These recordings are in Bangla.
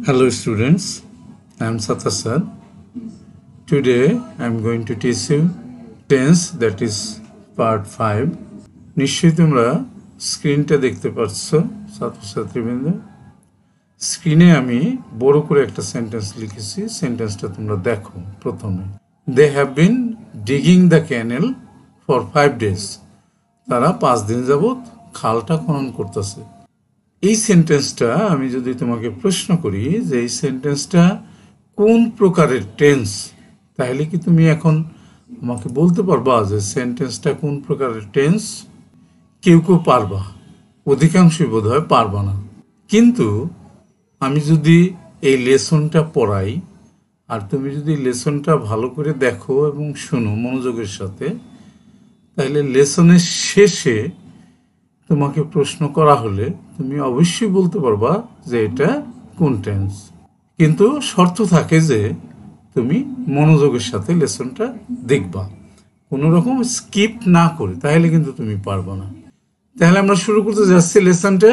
Hello students, I am Satasar. Today I am going to teach you tense, that is part 5. নিশ্চয়ই তোমরা স্ক্রিনটা দেখতে পাচ্ছ ছাত্রছাত্রীবৃন্দ। স্ক্রিনে আমি বড় করে একটা সেন্টেন্স লিখেছি, সেন্টেন্সটা তোমরা দেখো। প্রথমে they have been digging the canal for 5 days। তারা 5 দিন যাবৎ খালটা খনন করতেছে। এই সেন্টেন্সটা আমি যদি তোমাকে প্রশ্ন করি যে এই সেন্টেন্সটা কোন প্রকারের টেন্স, তাহলে কি তুমি এখন আমাকে বলতে পারবা যে সেন্টেন্সটা কোন প্রকারের টেন্স? কেউ কেউ পারবা, অধিকাংশই বোধ হয় পারবা না। কিন্তু আমি যদি এই লেসনটা পড়াই আর তুমি যদি লেসনটা ভালো করে দেখো এবং শোনো মনোযোগের সাথে, তাহলে লেসনের শেষে তোমাকে প্রশ্ন করা হলে তুমি অবশ্যই বলতে পারবা যে এটা কোন টেন্স। কিন্তু শর্ত থাকে যে তুমি মনোযোগের সাথে লেসনটা দেখবা, কোনো রকম স্কিপ না করে, তাহলে কিন্তু তুমি পারবা না। তাহলে আমরা শুরু করতে যাচ্ছি লেসনটা।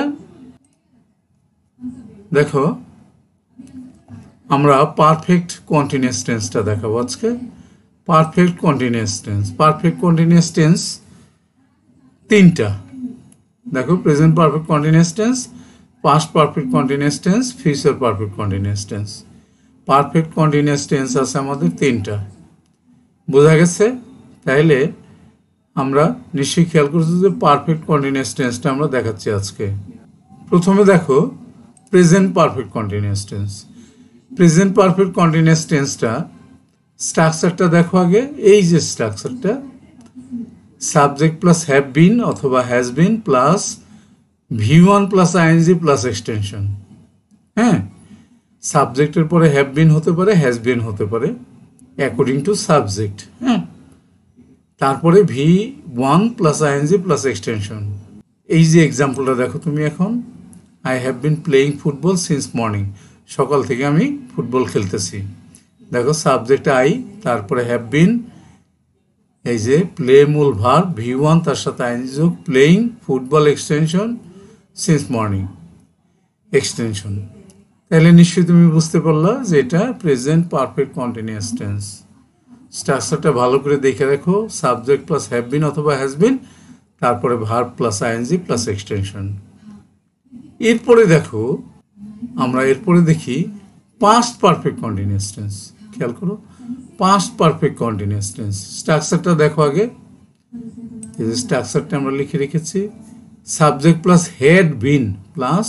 দেখো, আমরা পারফেক্ট কন্টিনিউয়াস টেন্সটা দেখাবো আজকে। Perfect continuous tense, perfect continuous tense তিনটা। দেখো, present perfect continuous tense, past perfect continuous tense, future perfect continuous tense. Perfect continuous tense আছে আমাদের তিনটা, বোঝা গেছে? তাইলে আমরা নিশ্চয়ই খেয়াল করছি যে পারফেক্ট কন্টিনিউয়াস টেন্সটা আমরা দেখাচ্ছি আজকে। প্রথমে দেখো present perfect continuous tense. Present perfect continuous টেন্সটা স্ট্রাকচারটা দেখো আগে। এই যে স্ট্রাকচারটা, সাবজেক্ট প্লাস হ্যাভ বিন অথবা has been plus V1 plus ING plus extension. হ্যাঁ, সাবজেক্টের পরে হ্যাভ বিন হতে পারে, হ্যাজ বিন হতে পারে অ্যাকর্ডিং টু সাবজেক্ট। হ্যাঁ, তারপরে V1 plus ING plus extension. এই যে এক্সাম্পলটা দেখো তুমি এখন, I have been playing football since morning. সকাল থেকে আমি ফুটবল খেলতেছি। দেখো, সাবজেক্ট আই, তারপরে হ্যাভ বিন, এই যে প্লে মূল ভার্ব, V1 তার সাথে আইএনজি যোগ, playing football extension, since morning extension. তাহলে নিশ্চয়ই তুমি বুঝতে পারলা যে এটা প্রেজেন্ট পারফেক্ট কন্টিনিউয়াস টেন্স। স্ট্রাকচারটা ভালো করে দেখে দেখো, সাবজেক্ট প্লাস হ্যাভ বিন অথবা হ্যাজ বিন, তারপরে verb plus ING plus extension. এরপরে দেখো, আমরা এরপরে দেখি পাস্ট পারফেক্ট কন্টিনিউয়াস টেন্স। খেয়াল করো, পাস্ট পারফেক্ট কন্টিনিউয়াস টেন্স। স্ট্রাকচারটা দেখো আগে। এই যে স্ট্রাকচারটা আমরা লিখে রেখেছি, subject plus had been plus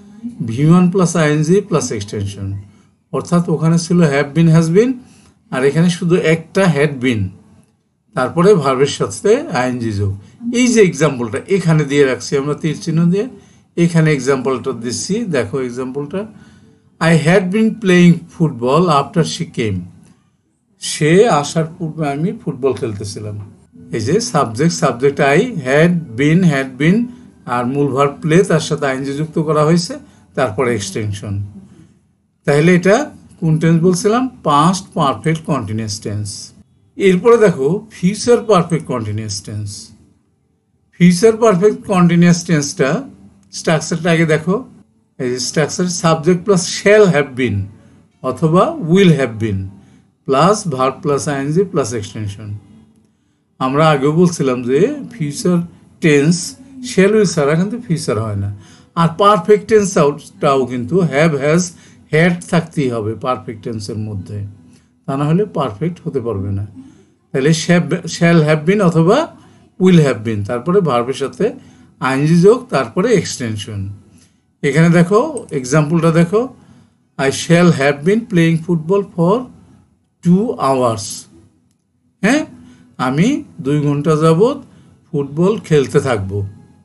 V1 plus ING plus extension. অর্থাৎ ওখানে ছিল হ্যাভ বিন, হ্যাজ বিন, আর এখানে শুধু একটা হ্যাড বিন, তারপরে ভার্বের সাথে আইএনজি যোগ। এই যে এক্সাম্পলটা এখানে দিয়ে রাখছি আমরা তীর চিহ্ন দিয়ে, এখানে এক্সাম্পলটা দিচ্ছি। দেখো এক্সাম্পলটা, I had been playing football after she came. সে আসার পূর্বে আমি ফুটবল খেলতেছিলাম। এই যে সাবজেক্ট আই, হ্যাড বিন আর মূল ভার্ব প্লে, তার সাথে আইএনজি যুক্ত করা হয়েছে, তারপরে এক্সটেনশন। তাহলে এটা কোন টেন্স বলছিলাম? Past perfect continuous tense. এরপরে দেখো future perfect continuous tense. Future perfect continuous টেন্সটা স্ট্রাকচারটা আগে দেখো। এই যে structure, subject plus shall have been অথবা will have been plus verb plus ING plus extension. আমরা আগেও বলছিলাম যে ফিউচার টেন্স শ্যাল উইল ছাড়া কিন্তু ফিউচার হয় না। আর পারফেক্ট টেন্সটাও কিন্তু হ্যাভ, হ্যাজ, হ্যাড থাকতেই হবে পারফেক্ট টেন্সের মধ্যে, তা না হলে পারফেক্ট হতে পারবে না। তাহলে শ্যাল হ্যাভ বিন অথবা উইল হ্যাভ বিন, তারপরে ভার্বের সাথে আইএনজি যোগ, তারপরে এক্সটেনশন। এখানে দেখো এক্সাম্পলটা দেখো, I shall have been playing football for 2 hours। হ্যাঁ, আমি 2 ঘন্টা যাবৎ ফুটবল খেলতে থাকবো।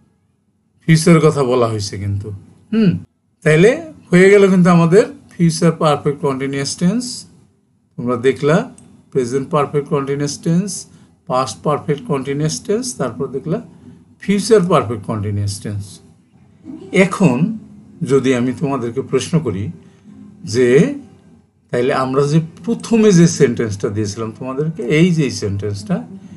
ফিউচার কথা বলা হয়েছে কিন্তু। তাইলে হয়ে গেল কিন্তু আমাদের ফিউচার পারফেক্ট কন্টিনিউয়াস টেন্স। তোমরা দেখলা present perfect continuous tense, past perfect continuous tense, তারপর দেখলা ফিউচার পারফেক্ট কন্টিনিউয়াস টেন্স। এখন যদি আমি তোমাদেরকে প্রশ্ন করি যে তাইলে আমরা যে প্রথমে যে সেন্টেন্সটা দিয়েছিলাম তোমাদেরকে, এই যে এই সেন্টেন্সটা,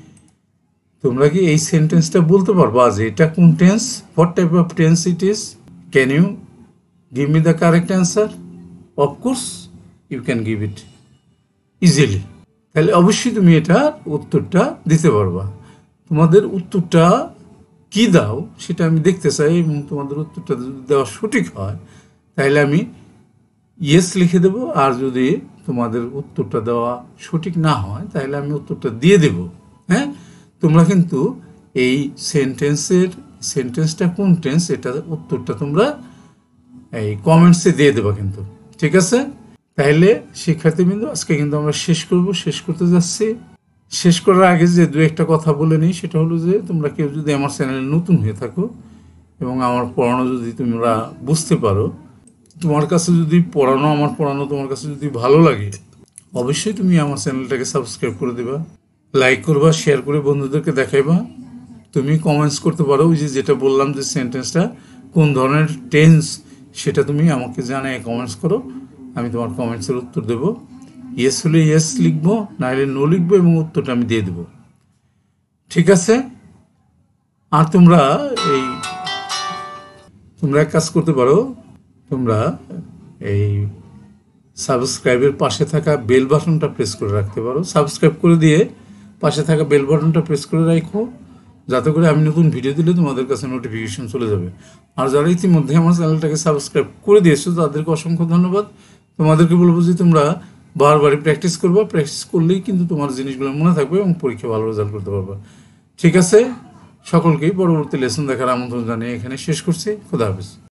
তোমরা কি এই সেন্টেন্সটা বলতে পারবা যে এটা কোন টেন্স? What type of tense it is? Can you give me the correct answer? Of course you can give it easily. তাহলে অবশ্যই তুমি এটার উত্তরটা দিতে পারবা। তোমাদের উত্তরটা কি দাও সেটা আমি দেখতে চাই, এবং তোমাদের উত্তরটা যদি দেওয়া সঠিক হয় তাহলে আমি ইয়েস লিখে দেব, আর যদি তোমাদের উত্তরটা দেওয়া সঠিক না হয় তাহলে আমি উত্তরটা দিয়ে দেব। হ্যাঁ, তোমরা কিন্তু এই সেন্টেন্সটা কোন টেন্স এটা উত্তরটা তোমরা এই কমেন্টসে দিয়ে দেবা কিন্তু, ঠিক আছে? তাহলে শিক্ষার্থীবৃন্দ, আজকে কিন্তু আমরা শেষ করতে যাচ্ছি। শেষ করার আগে যে দু একটা কথা বলে নিই, সেটা হলো যে তোমরা কেউ যদি আমার চ্যানেলে নতুন হয়ে থাকো এবং আমার পড়ানো যদি তোমরা বুঝতে পারো, তোমার কাছে যদি আমার পড়ানো তোমার কাছে যদি ভালো লাগে, অবশ্যই তুমি আমার চ্যানেলটাকে সাবস্ক্রাইব করে দেবা, লাইক করবা, শেয়ার করে বন্ধুদেরকে দেখাইবা। তুমি কমেন্টস করতে পারো, ওই যেটা বললাম যে সেন্টেন্সটা কোন ধরনের টেন্স সেটা তুমি আমাকে জানায় কমেন্টস করো, আমি তোমার কমেন্টসের উত্তর দেবো। ইয়েস হলে ইয়েস লিখবো, না হলে নো লিখবো, এবং উত্তরটা আমি দিয়ে দেবো, ঠিক আছে? আর তোমরা এক কাজ করতে পারো, তোমরা এই সাবস্ক্রাইবের পাশে থাকা বেল বাটনটা প্রেস করে রাখতে পারো। সাবস্ক্রাইব করে দিয়ে পাশে থাকা বেল বাটনটা প্রেস করে রাখো, যাতে করে আমি নতুন ভিডিও দিলে তোমাদের কাছে নোটিফিকেশন চলে যাবে। আর যারা ইতিমধ্যে আমার চ্যানেলটাকে সাবস্ক্রাইব করে দিয়েছো তাদেরকে অসংখ্য ধন্যবাদ। তোমাদেরকে বলবো যে তোমরা বারবারই প্র্যাকটিস করবা, প্র্যাকটিস করলেই কিন্তু তোমার জিনিসগুলো মনে থাকবে এবং পরীক্ষা ভালো রেজাল্ট করতে পারবা, ঠিক আছে? সকলকেই পরবর্তী লেসন দেখার আমন্ত্রণ জানিয়ে এখানে শেষ করছি। খোদা হাফেজ।